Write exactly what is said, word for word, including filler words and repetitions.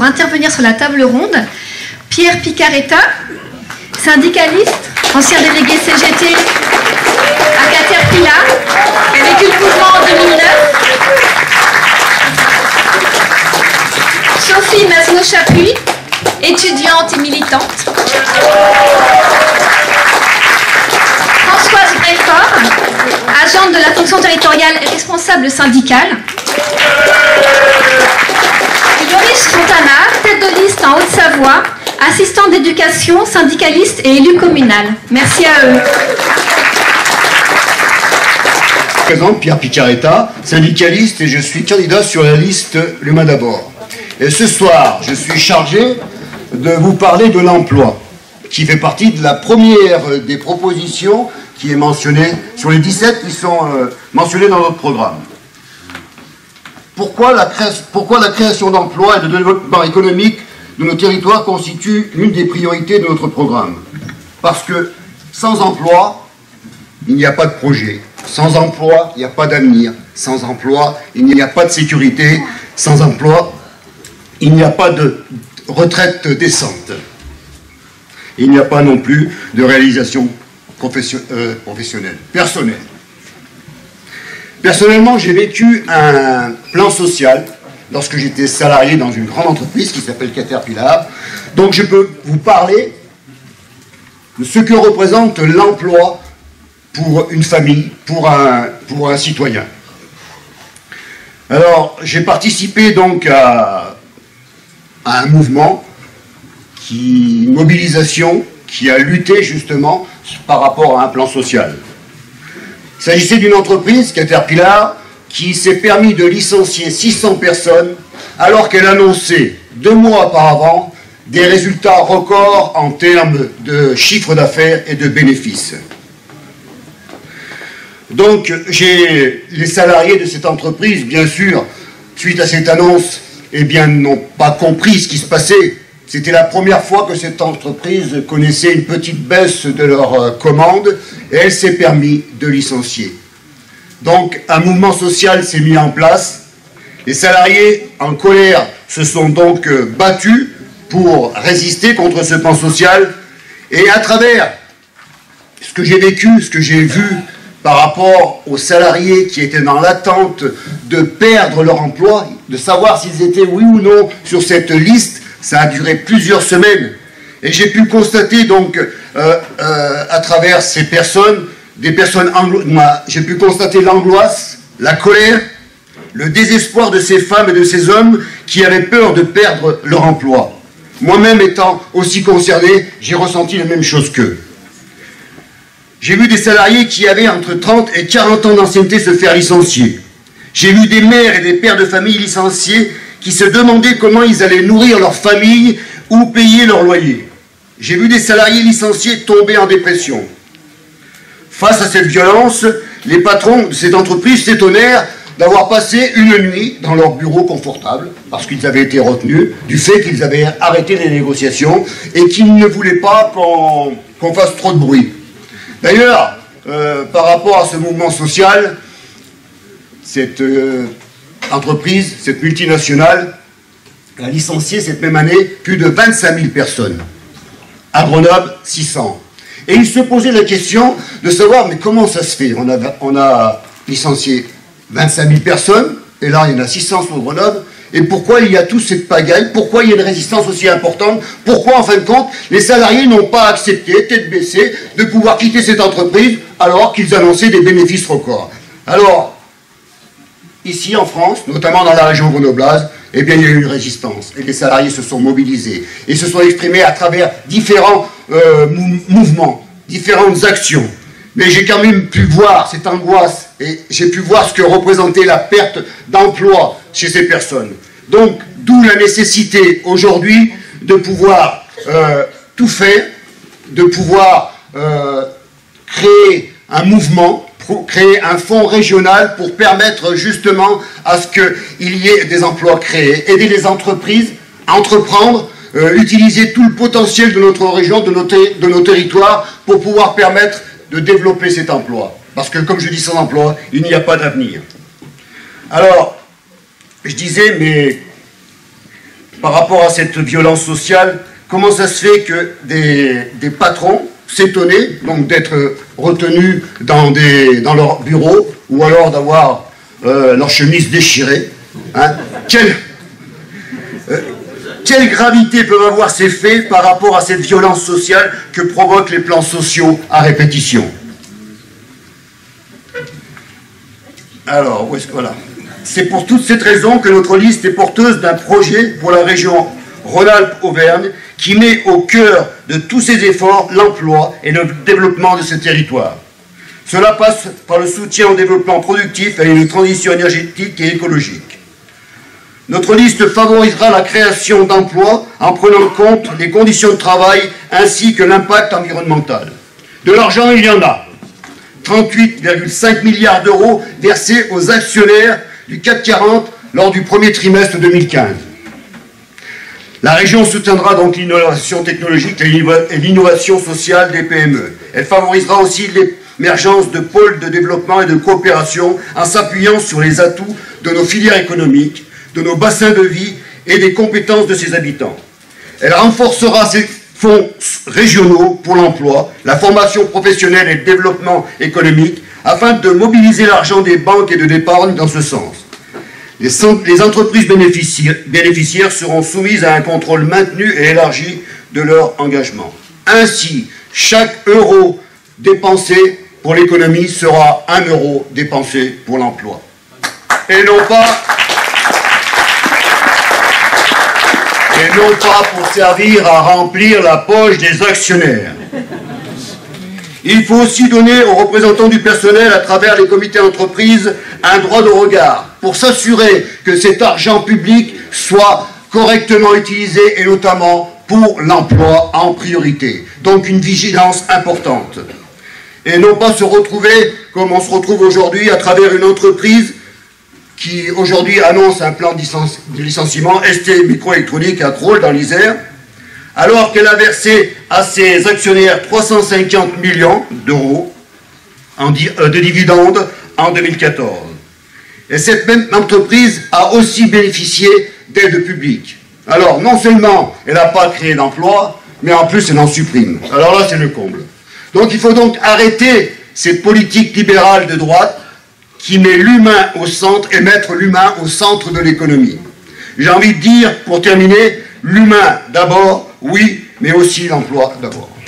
pour intervenir sur la table ronde Pierre Picaretta, syndicaliste, ancien délégué C G T à Caterpillar, qui a vécu le mouvement en deux mille neuf. Sophie Masno-Chapuis, étudiante et militante. Françoise Breffort, agente de la fonction territoriale et responsable syndicale. Doris Fontana, tête de liste en Haute-Savoie, assistant d'éducation, syndicaliste et élu communal. Merci à eux. Je me présente Pierre Picaretta, syndicaliste, et je suis candidat sur la liste L'Humain d'abord. Et ce soir, je suis chargé de vous parler de l'emploi, qui fait partie de la première des propositions qui est mentionnée sur les dix-sept qui sont euh, mentionnées dans notre programme. Pourquoi la, création, pourquoi la création d'emplois et de développement économique de nos territoires constitue l'une des priorités de notre programme? Parce que sans emploi, il n'y a pas de projet. Sans emploi, il n'y a pas d'avenir. Sans emploi, il n'y a pas de sécurité. Sans emploi, il n'y a pas de retraite décente. Il n'y a pas non plus de réalisation profession, euh, professionnelle, personnelle. Personnellement, j'ai vécu un plan social lorsque j'étais salarié dans une grande entreprise qui s'appelle Caterpillar. Donc je peux vous parler de ce que représente l'emploi pour une famille, pour un, pour un citoyen. Alors, j'ai participé donc à, à un mouvement, qui, une mobilisation qui a lutté justement par rapport à un plan social. Il s'agissait d'une entreprise, Caterpillar, qui s'est permis de licencier six cents personnes alors qu'elle annonçait deux mois auparavant des résultats records en termes de chiffre d'affaires et de bénéfices. Donc, j'ai les salariés de cette entreprise, bien sûr, suite à cette annonce, eh bien, n'ont pas compris ce qui se passait. C'était la première fois que cette entreprise connaissait une petite baisse de leurs commandes et elle s'est permis de licencier. Donc, un mouvement social s'est mis en place. Les salariés, en colère, se sont donc battus pour résister contre ce plan social. Et à travers ce que j'ai vécu, ce que j'ai vu par rapport aux salariés qui étaient dans l'attente de perdre leur emploi, de savoir s'ils étaient oui ou non sur cette liste, ça a duré plusieurs semaines. Et j'ai pu constater donc, euh, euh, à travers ces personnes, des personnes j'ai pu constater l'angoisse, la colère, le désespoir de ces femmes et de ces hommes qui avaient peur de perdre leur emploi. Moi-même étant aussi concerné, j'ai ressenti la même chose qu'eux. J'ai vu des salariés qui avaient entre trente et quarante ans d'ancienneté se faire licencier. J'ai vu des mères et des pères de famille licenciés qui se demandaient comment ils allaient nourrir leur famille ou payer leur loyer. J'ai vu des salariés licenciés tomber en dépression. Face à cette violence, les patrons de cette entreprise s'étonnèrent d'avoir passé une nuit dans leur bureau confortable, parce qu'ils avaient été retenus, du fait qu'ils avaient arrêté les négociations et qu'ils ne voulaient pas qu'on qu'on fasse trop de bruit. D'ailleurs, euh, par rapport à ce mouvement social, cette euh, entreprise, cette multinationale, a licencié cette même année plus de vingt-cinq mille personnes. À Grenoble, six cents. Et il se posait la question de savoir, mais comment ça se fait? On a, on a licencié vingt-cinq mille personnes, et là il y en a six cents sur Grenoble, et pourquoi il y a toute cette pagaille? Pourquoi il y a une résistance aussi importante? Pourquoi, en fin de compte, les salariés n'ont pas accepté, tête baissée, de pouvoir quitter cette entreprise alors qu'ils annonçaient des bénéfices records? Alors, ici en France, notamment dans la région grenobloise, eh bien il y a eu une résistance, et les salariés se sont mobilisés, et se sont exprimés à travers différents euh, mou mouvements, différentes actions. Mais j'ai quand même pu voir cette angoisse, et j'ai pu voir ce que représentait la perte d'emploi chez ces personnes. Donc, d'où la nécessité aujourd'hui de pouvoir euh, tout faire, de pouvoir euh, créer un mouvement, pour créer un fonds régional pour permettre justement à ce qu'il y ait des emplois créés, aider les entreprises à entreprendre, euh, utiliser tout le potentiel de notre région, de nos, de nos territoires, pour pouvoir permettre de développer cet emploi. Parce que, comme je dis, sans emploi, il n'y a pas d'avenir. Alors, je disais, mais par rapport à cette violence sociale, comment ça se fait que des, des patrons s'étonnaient donc d'être retenus dans, des, dans leur bureau ou alors d'avoir euh, leur chemise déchirée, hein? Quelle, euh, quelle gravité peuvent avoir ces faits par rapport à cette violence sociale que provoquent les plans sociaux à répétition? Alors, où est-ce que voilà. C'est pour toute cette raison que notre liste est porteuse d'un projet pour la région Rhône-Alpes-Auvergne qui met au cœur de tous ses efforts l'emploi et le développement de ce territoire. Cela passe par le soutien au développement productif et à une transition énergétique et écologique. Notre liste favorisera la création d'emplois en prenant en compte les conditions de travail ainsi que l'impact environnemental. De l'argent, il y en a. trente-huit virgule cinq milliards d'euros versés aux actionnaires du C A C quarante lors du premier trimestre deux mille quinze. La région soutiendra donc l'innovation technologique et l'innovation sociale des P M E. Elle favorisera aussi l'émergence de pôles de développement et de coopération en s'appuyant sur les atouts de nos filières économiques, de nos bassins de vie et des compétences de ses habitants. Elle renforcera ses fonds régionaux pour l'emploi, la formation professionnelle et le développement économique afin de mobiliser l'argent des banques et de l'épargne dans ce sens. Les, les entreprises bénéficiaires, bénéficiaires seront soumises à un contrôle maintenu et élargi de leur engagement. Ainsi, chaque euro dépensé pour l'économie sera un euro dépensé pour l'emploi. Et non pas... et non pas pour servir à remplir la poche des actionnaires. Il faut aussi donner aux représentants du personnel, à travers les comités d'entreprise, un droit de regard pour s'assurer que cet argent public soit correctement utilisé et notamment pour l'emploi en priorité. Donc une vigilance importante. Et non pas se retrouver comme on se retrouve aujourd'hui à travers une entreprise qui aujourd'hui annonce un plan de licenciement, S T Microélectronique à Crolles dans l'Isère, alors qu'elle a versé à ses actionnaires trois cent cinquante millions d'euros de dividendes en deux mille quatorze. Et cette même entreprise a aussi bénéficié d'aides publiques. Alors, non seulement elle n'a pas créé d'emploi, mais en plus elle en supprime. Alors là, c'est le comble. Donc il faut donc arrêter cette politique libérale de droite qui met l'humain au centre et mettre l'humain au centre de l'économie. J'ai envie de dire, pour terminer, l'humain d'abord, oui, mais aussi l'emploi d'abord.